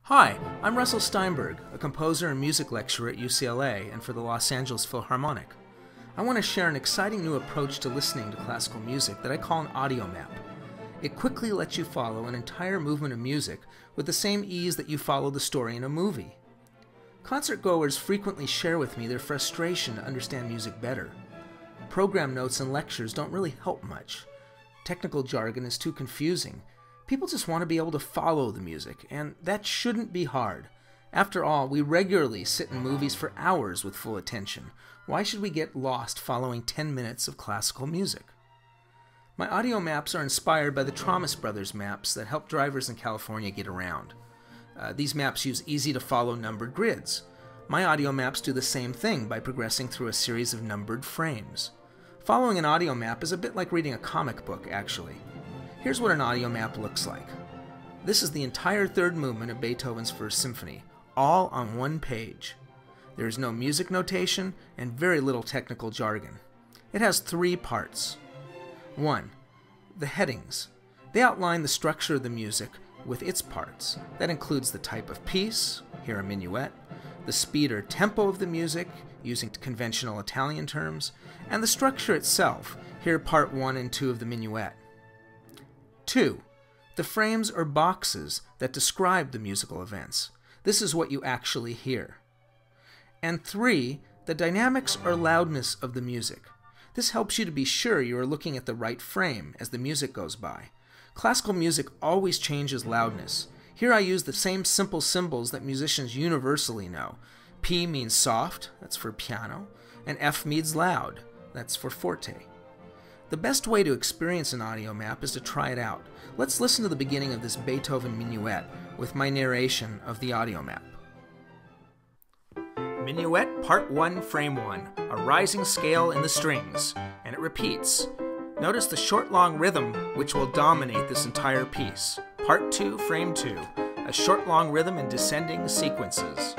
Hi, I'm Russell Steinberg, a composer and music lecturer at UCLA and for the Los Angeles Philharmonic. I want to share an exciting new approach to listening to classical music that I call an AudioMap. It quickly lets you follow an entire movement of music with the same ease that you follow the story in a movie. Concert goers frequently share with me their frustration to understand music better. Program notes and lectures don't really help much. Technical jargon is too confusing. People just want to be able to follow the music, and that shouldn't be hard. After all, we regularly sit in movies for hours with full attention. Why should we get lost following 10 minutes of classical music? My audio maps are inspired by the Thomas Brothers maps that help drivers in California get around. These maps use easy-to-follow numbered grids. My audio maps do the same thing by progressing through a series of numbered frames. Following an audio map is a bit like reading a comic book, actually. Here's what an audio map looks like. This is the entire third movement of Beethoven's First Symphony, all on one page. There is no music notation and very little technical jargon. It has 3 parts. 1. The headings. They outline the structure of the music with its parts. That includes the type of piece, here a minuet, the speed or tempo of the music, using conventional Italian terms, and the structure itself, here part 1 and 2 of the minuet. 2. The frames or boxes that describe the musical events. This is what you actually hear. And 3. The dynamics or loudness of the music. This helps you to be sure you are looking at the right frame as the music goes by. Classical music always changes loudness. Here I use the same simple symbols that musicians universally know. P means soft, that's for piano, and F means loud, that's for forte. The best way to experience an audio map is to try it out. Let's listen to the beginning of this Beethoven minuet with my narration of the audio map. Minuet Part 1, Frame 1, a rising scale in the strings, and it repeats. Notice the short long rhythm which will dominate this entire piece. Part 2, Frame 2, a short long rhythm in descending sequences.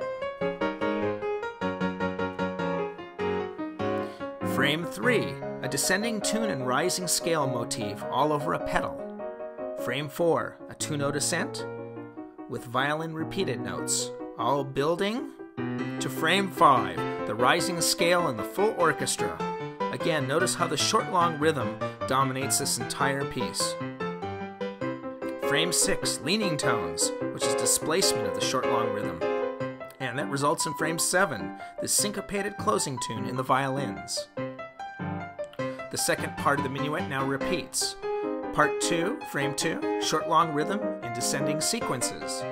Frame 3, a descending tune and rising scale motif all over a pedal. Frame 4, a 2-note ascent with violin repeated notes, all building to frame 5, the rising scale and the full orchestra. Again, notice how the short long rhythm dominates this entire piece. Frame 6, leaning tones, which is displacement of the short long rhythm. And that results in frame 7, the syncopated closing tune in the violins. The second part of the minuet now repeats. Part 2, frame 2, short long rhythm in descending sequences.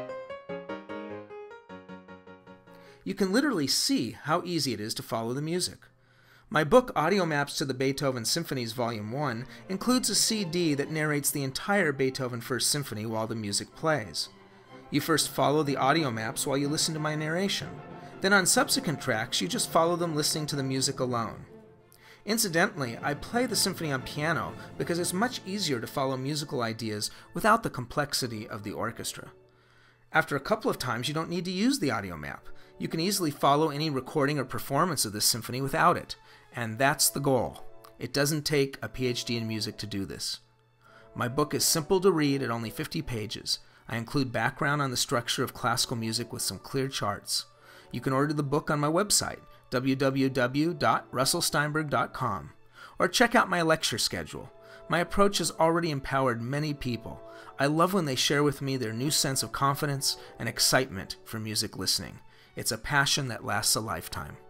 You can literally see how easy it is to follow the music. My book, Audio Maps to the Beethoven Symphonies Volume 1, includes a CD that narrates the entire Beethoven First Symphony while the music plays. You first follow the audio maps while you listen to my narration. Then on subsequent tracks, you just follow them listening to the music alone. Incidentally, I play the symphony on piano because it's much easier to follow musical ideas without the complexity of the orchestra. After a couple of times, you don't need to use the audio map. You can easily follow any recording or performance of this symphony without it. And that's the goal. It doesn't take a Ph.D. in music to do this. My book is simple to read at only 50 pages. I include background on the structure of classical music with some clear charts. You can order the book on my website, www.russellsteinberg.com, or check out my lecture schedule. My approach has already empowered many people. I love when they share with me their new sense of confidence and excitement for music listening. It's a passion that lasts a lifetime.